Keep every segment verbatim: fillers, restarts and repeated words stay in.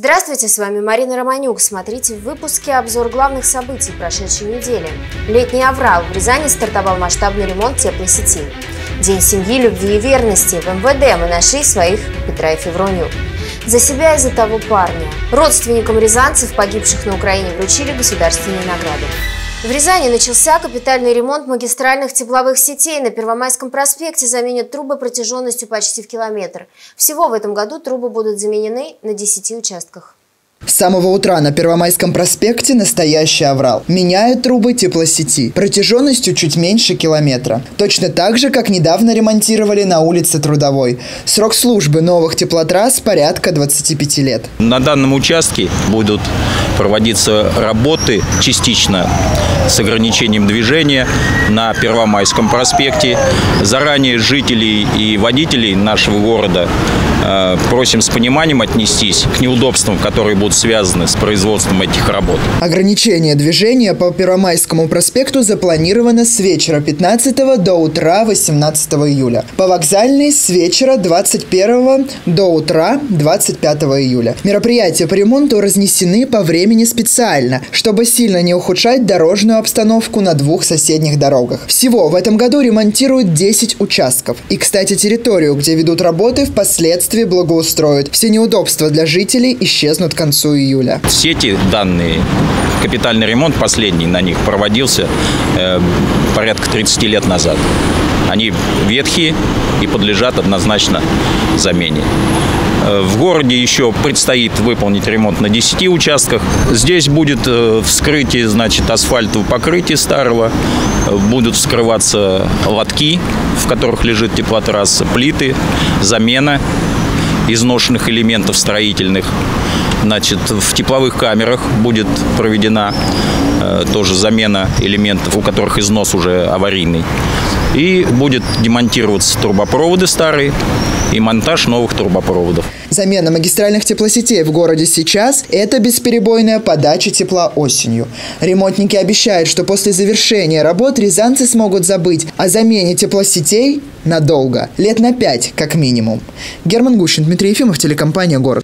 Здравствуйте, с вами Марина Романюк. Смотрите в выпуске обзор главных событий прошедшей недели. Летний аврал. В Рязани стартовал масштабный ремонт теплосети. День семьи, любви и верности. В эм вэ дэ мы нашли своих Петра и Февронию. За себя и за того парня. Родственникам рязанцев, погибших на Украине, вручили государственные награды. В Рязани начался капитальный ремонт магистральных тепловых сетей. На Первомайском проспекте заменят трубы протяженностью почти в километр. Всего в этом году трубы будут заменены на десяти участках. С самого утра на Первомайском проспекте настоящий аврал. Меняют трубы теплосети протяженностью чуть меньше километра. Точно так же, как недавно ремонтировали на улице Трудовой. Срок службы новых теплотрасс порядка двадцати пяти лет. На данном участке будут проводиться работы частично с ограничением движения на Первомайском проспекте. Заранее жителей и водителей нашего города э, просим с пониманием отнестись к неудобствам, которые будут связаны с производством этих работ. Ограничение движения по Первомайскому проспекту запланировано с вечера пятнадцатого до утра восемнадцатого июля. По Вокзальной с вечера двадцать первого до утра двадцать пятого июля. Мероприятия по ремонту разнесены по времени специально, чтобы сильно не ухудшать дорожную обстановку на двух соседних дорогах. Всего в этом году ремонтируют десять участков. И, кстати, территорию, где ведут работы, впоследствии благоустроят. Все неудобства для жителей исчезнут к концу июля. Сети данные, капитальный ремонт последний на них проводился э, порядка тридцати лет назад. Они ветхие и подлежат однозначно замене. В городе еще предстоит выполнить ремонт на десяти участках. Здесь будет вскрытие, значит, асфальтового покрытия старого, будут вскрываться лотки, в которых лежит теплотрасса, плиты, замена изношенных элементов строительных. Значит, в тепловых камерах будет проведена э, тоже замена элементов, у которых износ уже аварийный. И будет демонтироваться трубопроводы старые и монтаж новых трубопроводов. Замена магистральных теплосетей в городе сейчас – это бесперебойная подача тепла осенью. Ремонтники обещают, что после завершения работ рязанцы смогут забыть о замене теплосетей надолго. Лет на пять, как минимум. Герман Гущин, Дмитрий Ефимов, телекомпания «Город».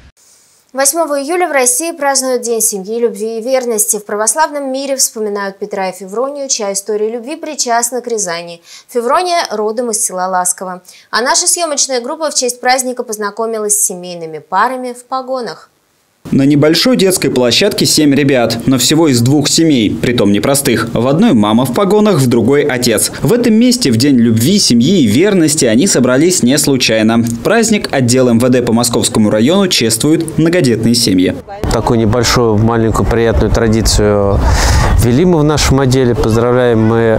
восьмого июля в России празднуют День семьи, любви и верности. В православном мире вспоминают Петра и Февронию, чья история любви причастна к Рязани. Феврония родом из села Ласково. А наша съемочная группа в честь праздника познакомилась с семейными парами в погонах. На небольшой детской площадке семь ребят, но всего из двух семей, притом непростых. В одной мама в погонах, в другой отец. В этом месте в День любви, семьи и верности они собрались не случайно. Праздник отдел эм вэ дэ по Московскому району чествует многодетные семьи. Такую небольшую, маленькую, приятную традицию ввели мы в нашем отделе. Поздравляем мы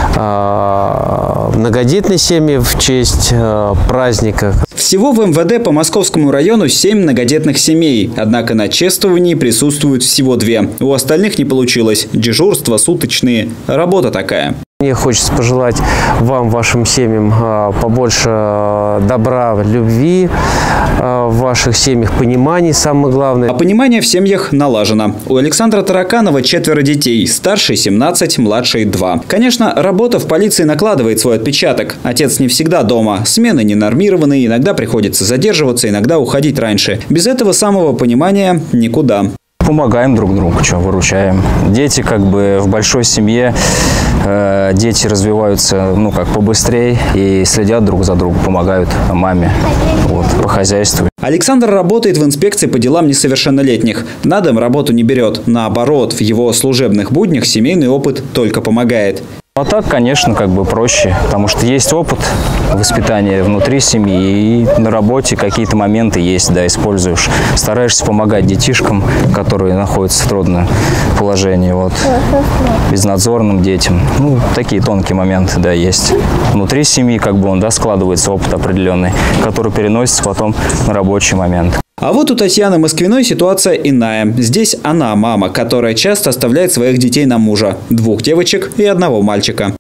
э, многодетные семьи в честь э, праздника. Всего в эм вэ дэ по Московскому району семь многодетных семей. Однако на чествовании присутствуют всего две. У остальных не получилось. Дежурства суточные. Работа такая. Мне хочется пожелать вам, вашим семьям, побольше добра, любви, в ваших семьях понимания, самое главное. А понимание в семьях налажено. У Александра Тараканова четверо детей. Старший семнадцать, младший два. Конечно, работа в полиции накладывает свой отпечаток. Отец не всегда дома. Смены ненормированные, иногда приходится задерживаться, иногда уходить раньше. Без этого самого понимания никуда. Помогаем друг другу, что, выручаем. Дети как бы в большой семье, э, дети развиваются, ну, как побыстрее и следят друг за другом, помогают маме, вот, по хозяйству. Александр работает в инспекции по делам несовершеннолетних. На дом работу не берет. Наоборот, в его служебных буднях семейный опыт только помогает. А так, конечно, как бы проще, потому что есть опыт воспитания внутри семьи, и на работе какие-то моменты есть, да, используешь. Стараешься помогать детишкам, которые находятся в трудном положении, вот, безнадзорным детям. Ну, такие тонкие моменты, да, есть. Внутри семьи, как бы он, да, складывается опыт определенный, который переносится потом на рабочий момент. А вот у Татьяны Москвиной ситуация иная. Здесь она мама, которая часто оставляет своих детей на мужа. Двух девочек и одного мальчика.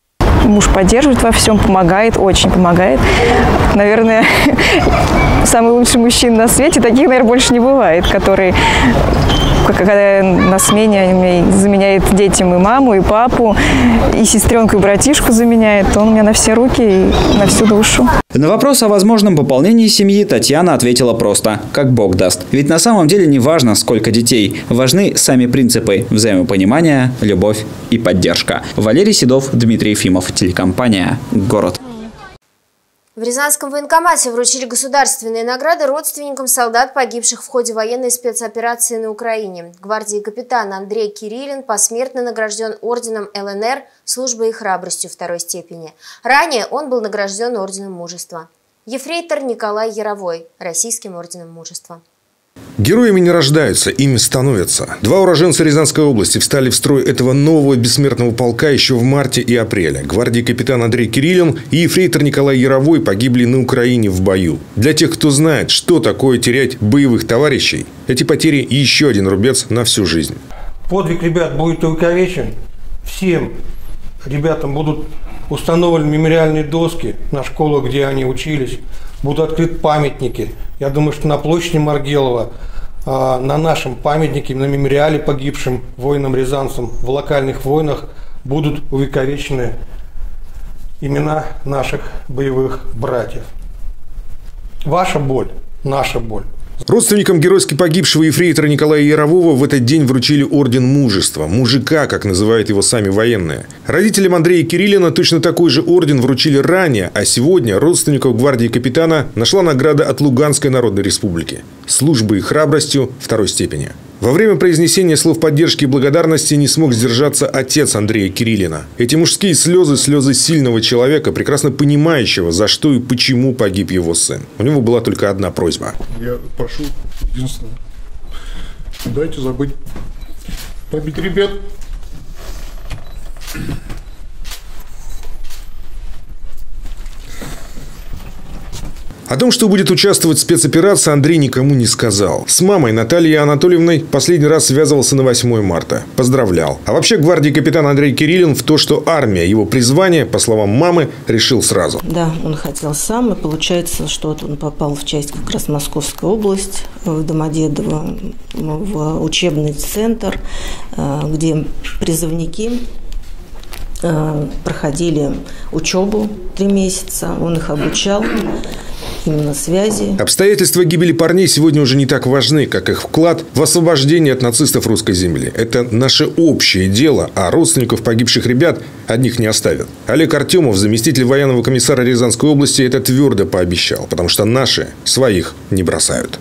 Муж поддерживает во всем, помогает, очень помогает. Наверное, самый лучший мужчина на свете. Таких, наверное, больше не бывает, который, когда на смене заменяет детям и маму, и папу, и сестренку, и братишку заменяет. Он у меня на все руки и на всю душу. На вопрос о возможном пополнении семьи Татьяна ответила просто – как Бог даст. Ведь на самом деле не важно, сколько детей. Важны сами принципы – взаимопонимание, любовь и поддержка. Валерий Седов, Дмитрий Ефимов, телекомпания «Город». В Рязанском военкомате вручили государственные награды родственникам солдат, погибших в ходе военной спецоперации на Украине. Гвардии капитан Андрей Кириллин посмертно награжден орденом эл эн эр «Службой и храбростью» второй степени. Ранее он был награжден орденом мужества. Ефрейтор Николай Яровой – российским орденом мужества. Героями не рождаются, ими становятся. Два уроженца Рязанской области встали в строй этого нового бессмертного полка еще в марте и апреле. Гвардии капитан Андрей Кириллин и ефрейтор Николай Яровой погибли на Украине в бою. Для тех, кто знает, что такое терять боевых товарищей, эти потери еще один рубец на всю жизнь. Подвиг ребят будет увековечен. Всем ребятам будут установлены мемориальные доски на школах, где они учились. Будут открыты памятники. Я думаю, что на площади Маргелова, на нашем памятнике, на мемориале погибшим воинам-рязанцам в локальных войнах будут увековечены имена наших боевых братьев. Ваша боль, наша боль. Родственникам геройски погибшего ефрейтора Николая Ярового в этот день вручили орден мужества. Мужика, как называют его сами военные. Родителям Андрея Кириллина точно такой же орден вручили ранее, а сегодня родственников гвардии капитана нашла награда от Луганской Народной Республики. «Службой и храбростью» второй степени. Во время произнесения слов поддержки и благодарности не смог сдержаться отец Андрея Кириллина. Эти мужские слезы – слезы сильного человека, прекрасно понимающего, за что и почему погиб его сын. У него была только одна просьба. Я прошу, единственное, дайте забыть побить ребят. О том, что будет участвовать в спецоперации, Андрей никому не сказал. С мамой Натальей Анатольевной последний раз связывался на восьмое марта. Поздравлял. А вообще гвардии капитан Андрей Кириллин в то, что армия, его призвание, по словам мамы, решил сразу. Да, он хотел сам, и получается, что он попал в часть как раз Московская область, в Домодедово, в учебный центр, где призывники проходили учебу три месяца, он их обучал. Именно связи. Обстоятельства гибели парней сегодня уже не так важны, как их вклад в освобождение от нацистов русской земли. Это наше общее дело, а родственников погибших ребят одних не оставят. Олег Артемов, заместитель военного комиссара Рязанской области, это твердо пообещал, потому что наши своих не бросают.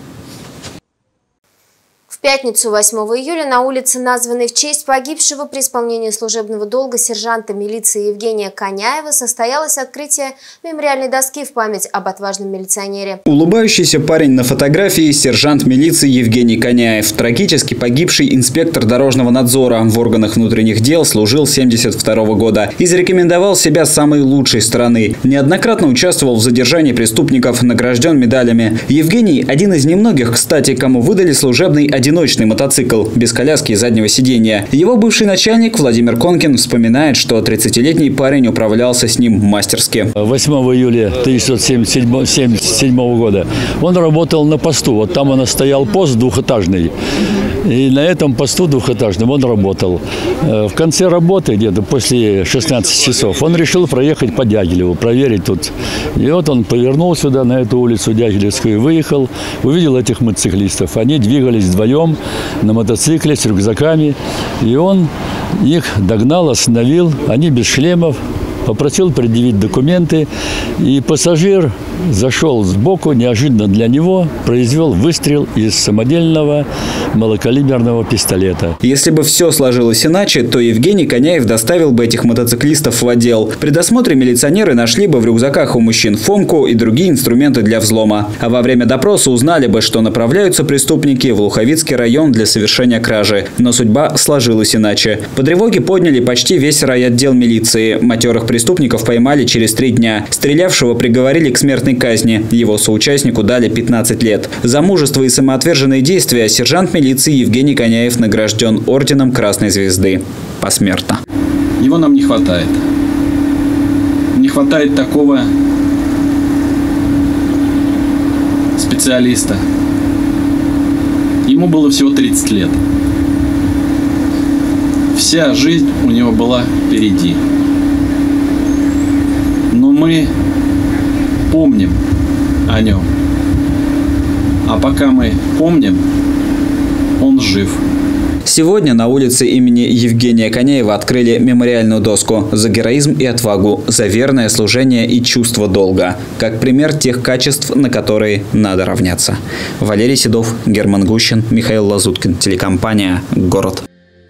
В пятницу восьмого июля на улице, названной в честь погибшего при исполнении служебного долга сержанта милиции Евгения Коняева, состоялось открытие мемориальной доски в память об отважном милиционере. Улыбающийся парень на фотографии – сержант милиции Евгений Коняев. Трагически погибший инспектор дорожного надзора. В органах внутренних дел служил с семьдесят второго года. И зарекомендовал себя с самой лучшей стороны. Неоднократно участвовал в задержании преступников, награжден медалями. Евгений – один из немногих, кстати, кому выдали служебный один одиночный мотоцикл, без коляски и заднего сидения. Его бывший начальник Владимир Конкин вспоминает, что тридцатилетний парень управлялся с ним мастерски. восьмого июля тысяча девятьсот семьдесят седьмого года он работал на посту. Вот там он стоял пост двухэтажный. И на этом посту двухэтажном он работал. В конце работы, где-то после шестнадцати часов, он решил проехать по Дягилеву, проверить тут. И вот он повернул сюда, на эту улицу Дягилевскую, выехал, увидел этих мотоциклистов. Они двигались вдвоем на мотоцикле с рюкзаками. И он их догнал, остановил. Они без шлемов. Попросил предъявить документы, и пассажир зашел сбоку, неожиданно для него произвел выстрел из самодельного малокалиберного пистолета. Если бы все сложилось иначе, то Евгений Коняев доставил бы этих мотоциклистов в отдел. При досмотре милиционеры нашли бы в рюкзаках у мужчин фомку и другие инструменты для взлома. А во время допроса узнали бы, что направляются преступники в Луховицкий район для совершения кражи. Но судьба сложилась иначе. По тревоге подняли почти весь райотдел милиции. Матерых преступников поймали через три дня. Стрелявшего приговорили к смертной казни. Его соучастнику дали пятнадцать лет. За мужество и самоотверженные действия сержант милиции Евгений Коняев награжден орденом Красной Звезды. Посмертно. Его нам не хватает. хватает такого специалиста. Ему было всего тридцать лет. Вся жизнь у него была впереди. Но мы помним о нем. А пока мы помним, он жив. Сегодня на улице имени Евгения Коняева открыли мемориальную доску за героизм и отвагу, за верное служение и чувство долга, как пример тех качеств, на которые надо равняться. Валерий Седов, Герман Гущин, Михаил Лазуткин, телекомпания «Город».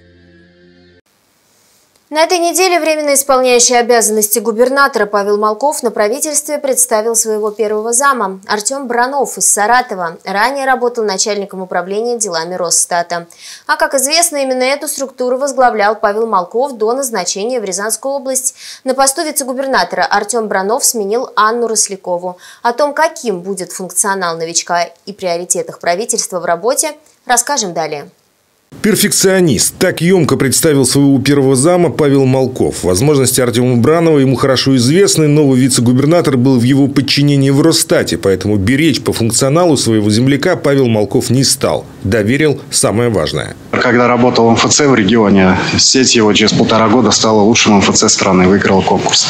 На этой неделе временно исполняющий обязанности губернатора Павел Малков на правительстве представил своего первого зама. Артем Бранов из Саратова ранее работал начальником управления делами Росстата. А как известно, именно эту структуру возглавлял Павел Малков до назначения в Рязанскую область. На посту вице-губернатора Артем Бранов сменил Анну Рослякову. О том, каким будет функционал новичка и приоритетах правительства в работе, расскажем далее. Перфекционист. Так емко представил своего первого зама Павел Малков. Возможности Артема Бранова ему хорошо известны. Новый вице-губернатор был в его подчинении в Росстате, поэтому беречь по функционалу своего земляка Павел Малков не стал. Доверил самое важное. Когда работал в эм эф цэ в регионе, сеть его через полтора года стала лучшим эм эф цэ страны, выиграла конкурс.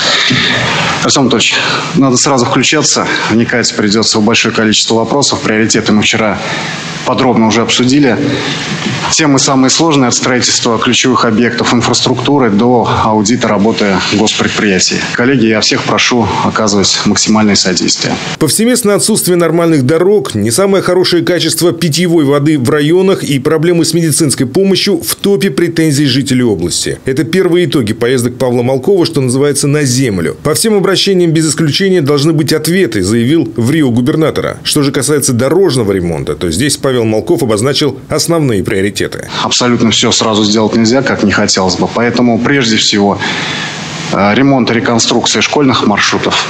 Артем Анатольевич, надо сразу включаться. Вникать придется в большое количество вопросов. Приоритеты мы вчера подробно уже обсудили. Темы самые сложные, от строительства ключевых объектов инфраструктуры до аудита работы госпредприятий. Коллеги, я всех прошу оказывать максимальное содействие. Повсеместное отсутствие нормальных дорог, не самое хорошее качество питьевой воды в районах и проблемы с медицинской помощью в топе претензий жителей области. Это первые итоги поездок Павла Малкова, что называется, на землю. По всем обращениям без исключения должны быть ответы, заявил в Рио губернатора. Что же касается дорожного ремонта, то здесь Павел Малков обозначил основные приоритеты. Абсолютно все сразу сделать нельзя, как не хотелось бы. Поэтому прежде всего ремонт и реконструкция школьных маршрутов,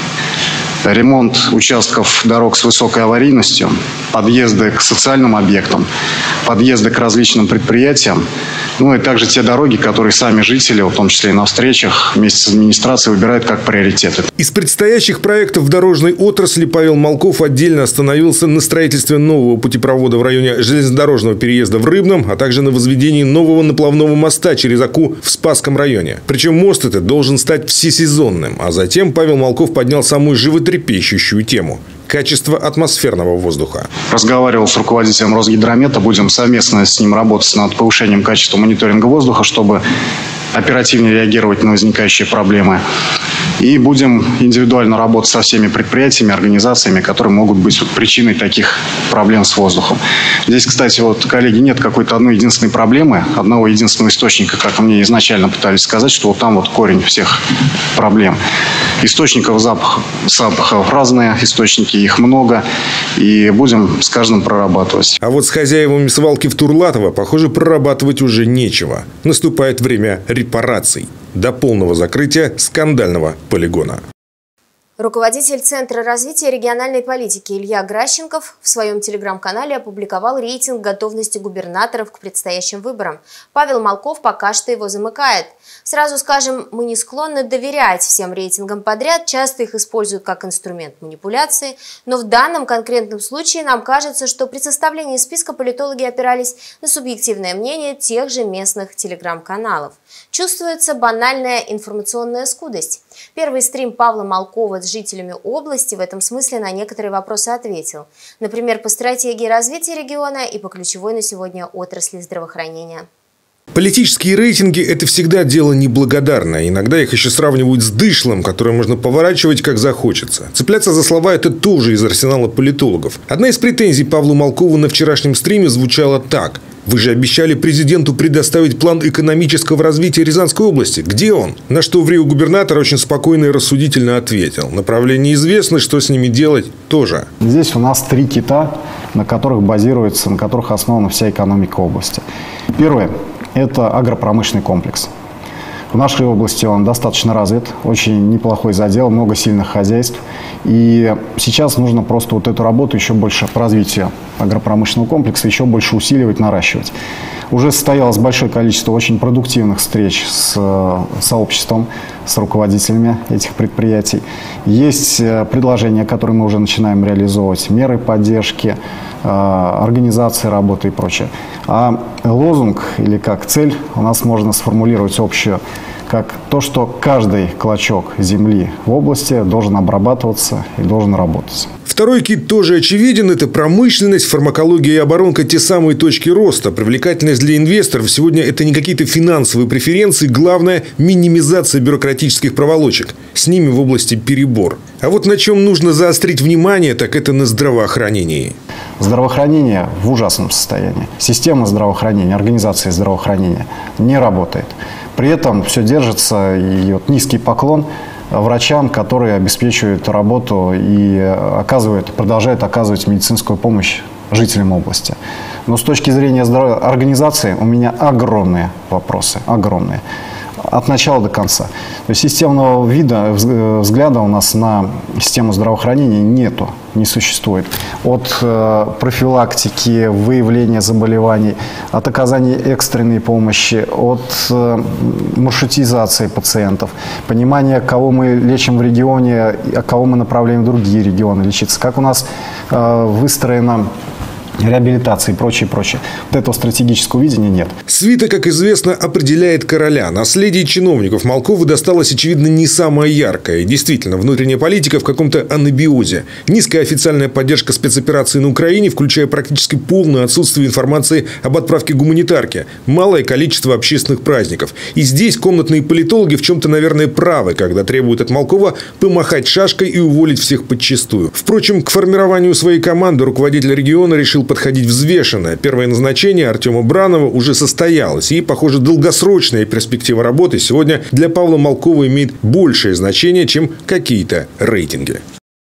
ремонт участков дорог с высокой аварийностью, подъезды к социальным объектам, подъезды к различным предприятиям, ну и также те дороги, которые сами жители, в том числе и на встречах, вместе с администрацией выбирают как приоритеты. Из предстоящих проектов в дорожной отрасли Павел Малков отдельно остановился на строительстве нового путепровода в районе железнодорожного переезда в Рыбном, а также на возведении нового наплавного моста через Оку в Спасском районе. Причем мост этот должен стать всесезонным. А затем Павел Малков поднял самую животрепещущую тему – качество атмосферного воздуха. Разговаривал с руководителем Росгидромета. Будем совместно с ним работать над повышением качества мониторинга воздуха, чтобы оперативнее реагировать на возникающие проблемы. И будем индивидуально работать со всеми предприятиями, организациями, которые могут быть вот причиной таких проблем с воздухом. Здесь, кстати, вот, коллеги, нет какой-то одной единственной проблемы, одного единственного источника, как мне изначально пытались сказать, что вот там вот корень всех проблем. Источников запаха, запахов разные, источники, их много, и будем с каждым прорабатывать. А вот с хозяевами свалки в Турлатово, похоже, прорабатывать уже нечего. Наступает время репараций до полного закрытия скандального полигона. Руководитель Центра развития региональной политики Илья Гращенков в своем телеграм-канале опубликовал рейтинг готовности губернаторов к предстоящим выборам. Павел Малков пока что его замыкает. Сразу скажем, мы не склонны доверять всем рейтингам подряд, часто их используют как инструмент манипуляции, но в данном конкретном случае нам кажется, что при составлении списка политологи опирались на субъективное мнение тех же местных телеграм-каналов. Чувствуется банальная информационная скудость. Первый стрим Павла Малкова с жителями области в этом смысле на некоторые вопросы ответил. Например, по стратегии развития региона и по ключевой на сегодня отрасли здравоохранения. Политические рейтинги – это всегда дело неблагодарное. Иногда их еще сравнивают с дышлом, которое можно поворачивать как захочется. Цепляться за слова – это тоже из арсенала политологов. Одна из претензий Павлу Малкову на вчерашнем стриме звучала так. Вы же обещали президенту предоставить план экономического развития Рязанской области. Где он? На что в Рио губернатор очень спокойно и рассудительно ответил. Направление известно, что с ними делать тоже. Здесь у нас три кита, на которых базируется, на которых основана вся экономика области. Первое – это агропромышленный комплекс. В нашей области он достаточно развит, очень неплохой задел, много сильных хозяйств. И сейчас нужно просто вот эту работу еще больше по развитию агропромышленного комплекса еще больше усиливать, наращивать. Уже состоялось большое количество очень продуктивных встреч с сообществом, с руководителями этих предприятий. Есть предложения, которые мы уже начинаем реализовывать, меры поддержки, организации работы и прочее. А лозунг или как цель у нас можно сформулировать общую, как то, что каждый клочок земли в области должен обрабатываться и должен работать. Второй кит тоже очевиден. Это промышленность, фармакология и оборонка – те самые точки роста. Привлекательность для инвесторов сегодня – это не какие-то финансовые преференции. Главное – минимизация бюрократических проволочек. С ними в области перебор. А вот на чем нужно заострить внимание, так это на здравоохранении. Здравоохранение в ужасном состоянии. Система здравоохранения, организация здравоохранения не работает. При этом все держится, и вот низкий поклон врачам, которые обеспечивают работу и оказывают, продолжают оказывать медицинскую помощь жителям области. Но с точки зрения здравой организации у меня огромные вопросы, огромные. От начала до конца. То есть системного вида, взгляда у нас на систему здравоохранения нету, не существует. От э, профилактики, выявления заболеваний, от оказания экстренной помощи, от э, маршрутизации пациентов, понимания, кого мы лечим в регионе, а кого мы направляем в другие регионы лечиться, как у нас э, выстроена реабилитации и прочее, прочее. Вот этого стратегического видения нет. Свита, как известно, определяет короля. Наследие чиновников Малковы досталось, очевидно, не самое яркое. И действительно, внутренняя политика в каком-то анабиозе. Низкая официальная поддержка спецоперации на Украине, включая практически полное отсутствие информации об отправке гуманитарки. Малое количество общественных праздников. И здесь комнатные политологи в чем-то, наверное, правы, когда требуют от Малкова помахать шашкой и уволить всех подчистую. Впрочем, к формированию своей команды руководитель региона решил подходить взвешенно. Первое назначение Артема Бранова уже состоялось. И, похоже, долгосрочная перспектива работы сегодня для Павла Малкова имеет большее значение, чем какие-то рейтинги.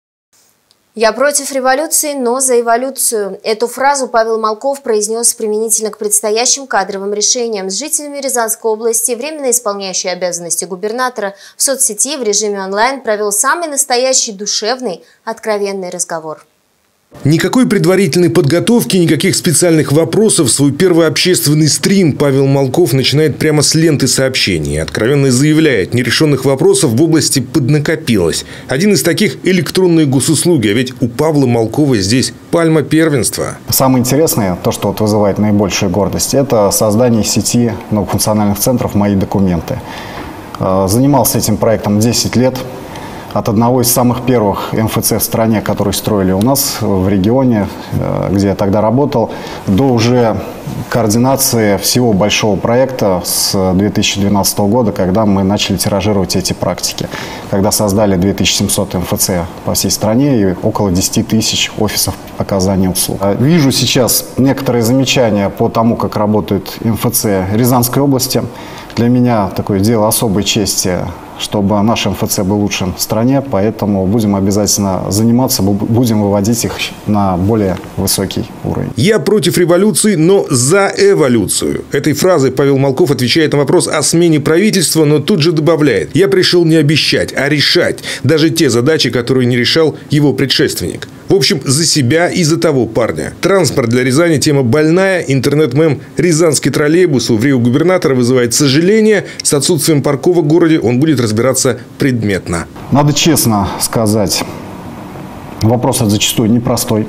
«Я против революции, но за эволюцию». Эту фразу Павел Малков произнес применительно к предстоящим кадровым решениям. С жителями Рязанской области временно исполняющий обязанности губернатора в соцсети в режиме онлайн провел самый настоящий душевный, откровенный разговор. Никакой предварительной подготовки, никаких специальных вопросов. Свой первый общественный стрим Павел Малков начинает прямо с ленты сообщений. Откровенно заявляет, нерешенных вопросов в области поднакопилось. Один из таких – электронные госуслуги. А ведь у Павла Малкова здесь пальма первенства. Самое интересное, то, что вот вызывает наибольшую гордость, это создание сети многофункциональных центров «Мои документы». Занимался этим проектом десять лет. От одного из самых первых эм эф цэ в стране, которые строили у нас в регионе, где я тогда работал, до уже координации всего большого проекта с две тысячи двенадцатого года, когда мы начали тиражировать эти практики. Когда создали две тысячи семьсот эм эф цэ по всей стране и около десяти тысяч офисов оказания услуг. Вижу сейчас некоторые замечания по тому, как работает эм эф цэ Рязанской области. Для меня такое дело особой чести, чтобы наш эм эф цэ был лучшим в стране, поэтому будем обязательно заниматься, будем выводить их на более высокий уровень. «Я против революции, но за эволюцию». Этой фразой Павел Малков отвечает на вопрос о смене правительства, но тут же добавляет: «Я пришел не обещать, а решать даже те задачи, которые не решал его предшественник». В общем, за себя и за того парня. Транспорт для Рязани – тема больная. Интернет-мем «Рязанский троллейбус» у врио-губернатора вызывает сожаление. С отсутствием парковок в городе он будет разбираться предметно. Надо честно сказать, вопрос зачастую непростой.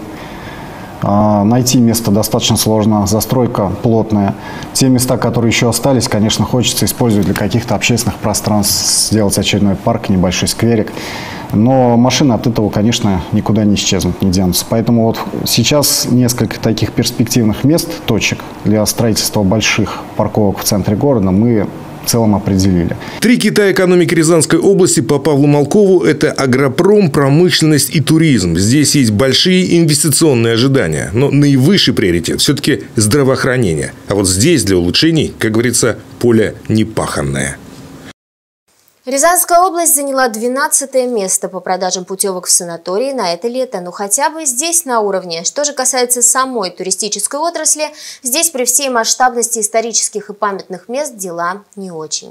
Найти место достаточно сложно, застройка плотная. Те места, которые еще остались, конечно, хочется использовать для каких-то общественных пространств, сделать очередной парк, небольшой скверик. Но машины от этого, конечно, никуда не исчезнут, не денутся. Поэтому вот сейчас несколько таких перспективных мест, точек для строительства больших парковок в центре города мы в целом определили. Три кита экономики Рязанской области по Павлу Малкову – это агропром, промышленность и туризм. Здесь есть большие инвестиционные ожидания. Но наивысший приоритет все-таки здравоохранение. А вот здесь для улучшений, как говорится, поле непаханное. Рязанская область заняла двенадцатое место по продажам путевок в санатории на это лето. Но хотя бы здесь на уровне. Что же касается самой туристической отрасли, здесь при всей масштабности исторических и памятных мест дела не очень.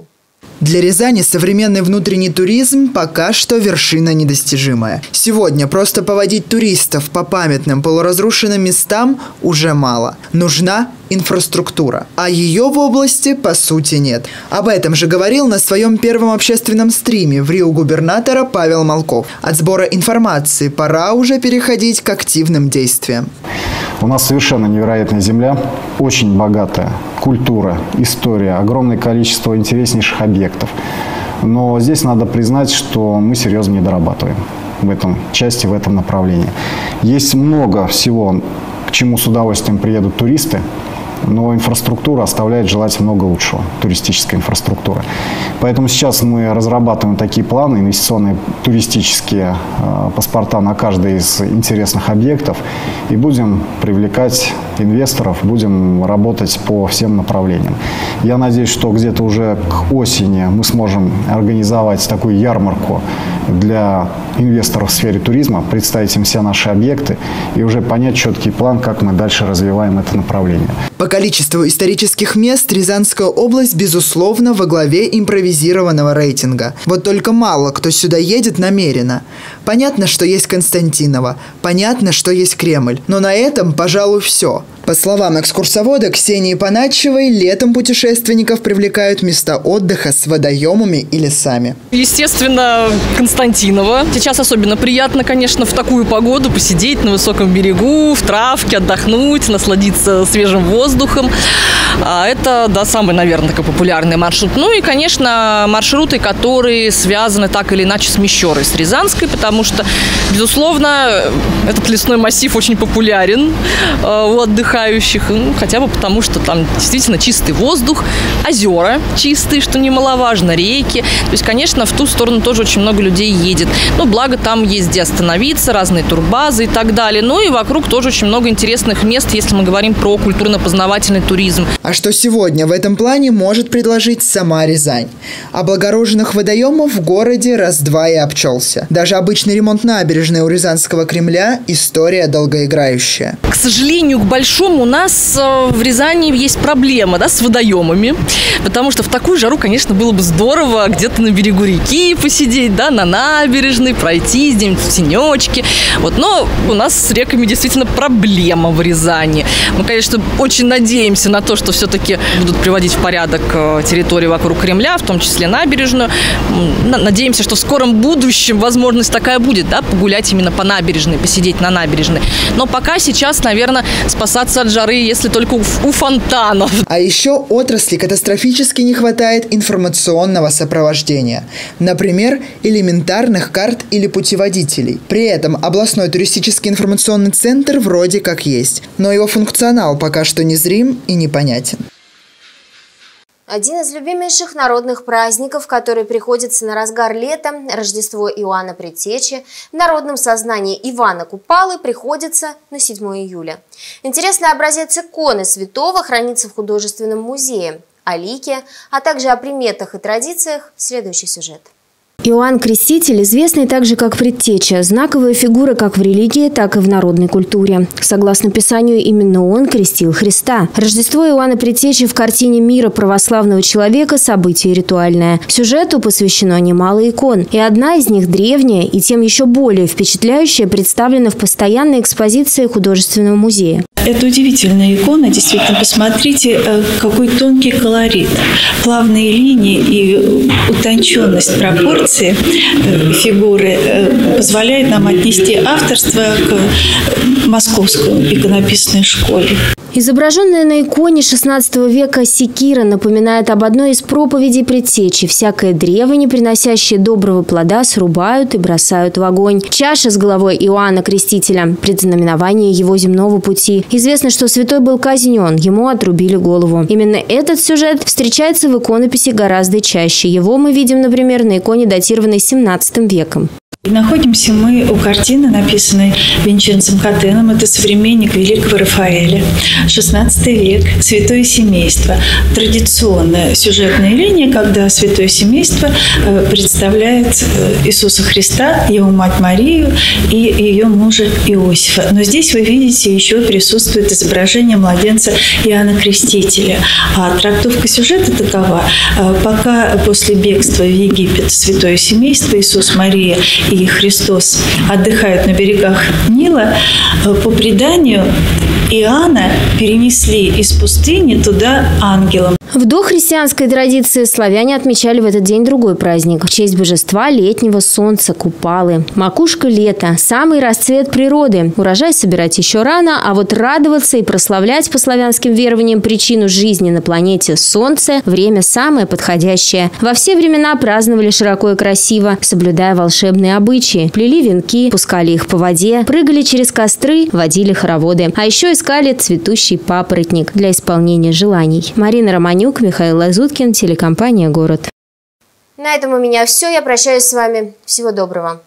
Для Рязани современный внутренний туризм пока что вершина недостижимая. Сегодня просто поводить туристов по памятным полуразрушенным местам уже мало. Нужна инфраструктура, а ее в области по сути нет. Об этом же говорил на своем первом общественном стриме в Рио губернатора Павел Малков. От сбора информации пора уже переходить к активным действиям. У нас совершенно невероятная земля, очень богатая культура, история, огромное количество интереснейших объектов. Но здесь надо признать, что мы серьезно не дорабатываем в этом части, в этом направлении. Есть много всего, к чему с удовольствием приедут туристы, но инфраструктура оставляет желать много лучшего, туристическая инфраструктура. Поэтому сейчас мы разрабатываем такие планы, инвестиционные туристические э, паспорта на каждый из интересных объектов, и будем привлекать инвесторов, будем работать по всем направлениям. Я надеюсь, что где-то уже к осени мы сможем организовать такую ярмарку для инвесторов в сфере туризма, представить им все наши объекты и уже понять четкий план, как мы дальше развиваем это направление. По количеству исторических мест Рязанская область, безусловно, во главе импровизированного рейтинга. Вот только мало кто сюда едет намеренно. Понятно, что есть Константиново, понятно, что есть Кремль, но на этом, пожалуй, все. По словам экскурсовода Ксении Паначевой, летом путешественников привлекают места отдыха с водоемами и лесами. Естественно, Константиново. Сейчас особенно приятно, конечно, в такую погоду посидеть на высоком берегу, в травке, отдохнуть, насладиться свежим воздухом. Это, да, самый, наверное, такой популярный маршрут. Ну и, конечно, маршруты, которые связаны так или иначе с Мещерой, с Рязанской, потому что, безусловно, этот лесной массив очень популярен у отдыхающих, ну, хотя бы потому, что там действительно чистый воздух, озера чистые, что немаловажно, реки. То есть, конечно, в ту сторону тоже очень много людей едет. Но благо там есть где остановиться, разные турбазы и так далее. Ну и вокруг тоже очень много интересных мест, если мы говорим про культурно-познавательный туризм. А что сегодня в этом плане может предложить сама Рязань? Облагороженных водоемов в городе раз-два и обчелся. Даже обычный ремонт набережной у Рязанского Кремля – история долгоиграющая. К сожалению, к большому у нас в Рязани есть проблема, да, с водоемами, потому что в такую жару, конечно, было бы здорово где-то на берегу реки посидеть, да, на набережной, пройти где-нибудь в тенечке. Вот, но у нас с реками действительно проблема в Рязани. Мы, конечно, очень надеемся на то, что все-таки будут приводить в порядок территории вокруг Кремля, в том числе набережную. Надеемся, что в скором будущем возможность такая будет, да, погулять именно по набережной, посидеть на набережной. Но пока сейчас, наверное, спасаться от жары, если только у, у фонтанов. А еще отрасли катастрофически не хватает информационного сопровождения. Например, элементарных карт или путеводителей. При этом областной туристический информационный центр вроде как есть, но его функционал пока что незрим и непонятен. Один из любимейших народных праздников, который приходится на разгар лета, Рождество Иоанна Предтечи, в народном сознании Ивана Купалы приходится на седьмое июля. Интересный образец иконы святого хранится в художественном музее. О лике, а также о приметах и традициях следующий сюжет. Иоанн Креститель, известный также как Предтеча, знаковая фигура как в религии, так и в народной культуре. Согласно Писанию, именно он крестил Христа. Рождество Иоанна Предтечи в картине мира православного человека – событие ритуальное. Сюжету посвящено немало икон, и одна из них древняя и тем еще более впечатляющая представлена в постоянной экспозиции художественного музея. Это удивительная икона, действительно. Посмотрите, какой тонкий колорит, плавные линии и утонченность пропорций фигуры позволяет нам отнести авторство к московской иконописной школе. Изображенная на иконе шестнадцатого века секира напоминает об одной из проповедей Предтечи. Всякое древо, не приносящее доброго плода, срубают и бросают в огонь. Чаша с головой Иоанна Крестителя – предзнаменование его земного пути. Известно, что святой был казнен, ему отрубили голову. Именно этот сюжет встречается в иконописи гораздо чаще. Его мы видим, например, на иконе, датированной семнадцатым веком. Находимся мы у картины, написанной Винченцем Катеном. Это современник великого Рафаэля. шестнадцатый век. Святое семейство. Традиционная сюжетная линия, когда святое семейство представляет Иисуса Христа, его мать Марию и ее мужа Иосифа. Но здесь вы видите, еще присутствует изображение младенца Иоанна Крестителя. А трактовка сюжета такова. Пока после бегства в Египет святое семейство Иисус, Мария и Христос отдыхают на берегах Нила, по преданию Иоанна перенесли из пустыни туда ангелом. В дохристианской традиции славяне отмечали в этот день другой праздник в честь божества летнего солнца Купалы. Макушка лета – самый расцвет природы. Урожай собирать еще рано, а вот радоваться и прославлять по славянским верованиям причину жизни на планете Солнце – время самое подходящее. Во все времена праздновали широко и красиво, соблюдая волшебные обычаи. Плели венки, пускали их по воде, прыгали через костры, водили хороводы. А еще искали цветущий папоротник для исполнения желаний. Марина Романюк, Михаил Лазуткин, телекомпания «Город». На этом у меня все. Я прощаюсь с вами. Всего доброго.